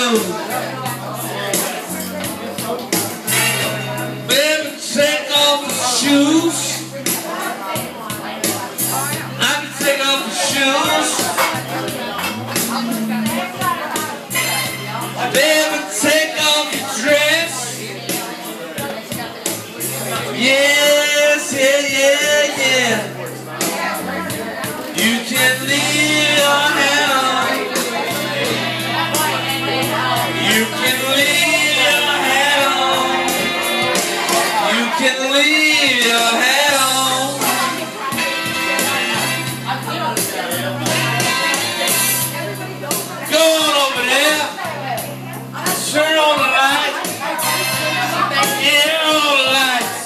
shoes. Baby, take off the shoes. I can take off the shoes. Baby, take off your dress. Yes, yeah. You can leave your head on. You can leave your head on. You can leave your head on. Go on over there. Turn on the light. Yeah, on the lights.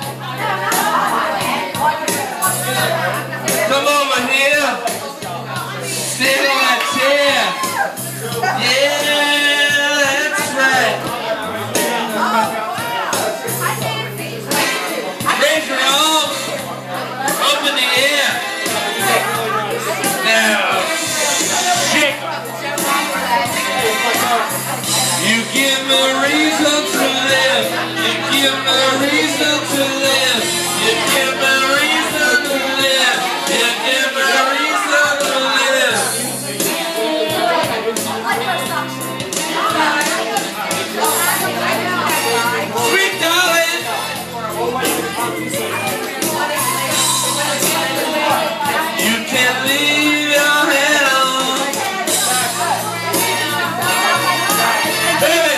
Come over here. Sit on that chair. Yeah, that's right. Raise your arms up in the air. Now, shake. You give me a reason to live. You give me a reason to live. You give me a reason to live. You give me a reason to live. Sweet darling. You can leave your head on. Baby.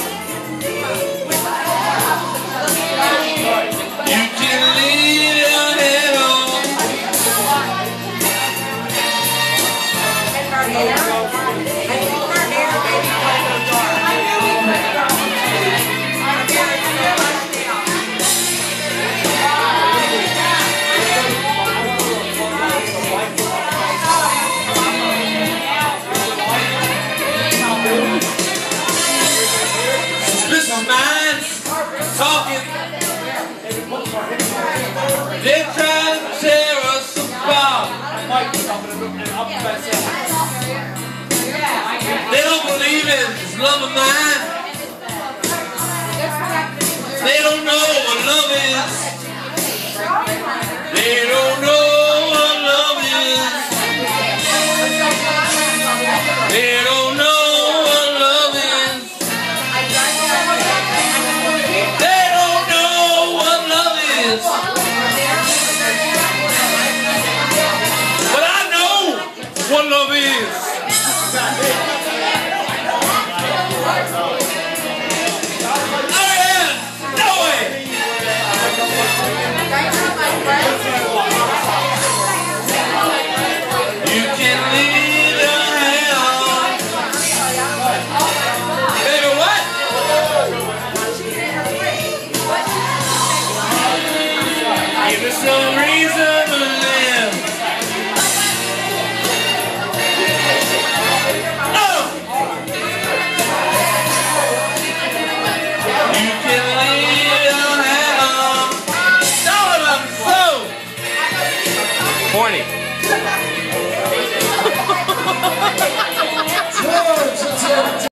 You can leave your head on. Suspicious minds talking. They're trying to tear us apart. They don't believe in this love of mine. They don't know what love is. They don't know what love is. They don't know what love is. They don't know what love is. But I know what love is. Oh yeah, no way. You can leave your head on. Baby, what? Give me some reason to live. Oh! You can leave your head on. Tell them I'm so horny.